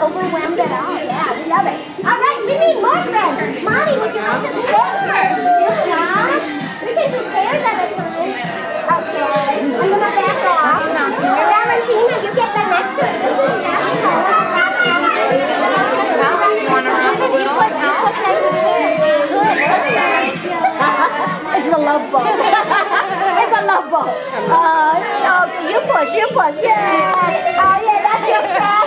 overwhelmed at all. Yeah, we love it. All right, we need more friends. Molly, would you like to prepare? Yeah. We can prepare that at times. Okay, I'm going to back off. Valentina, you get the next one. This is Jessica. You want to rub a little? It's a love ball. It's a love ball. Okay, you push. Yeah. Oh, yeah, that's your friend.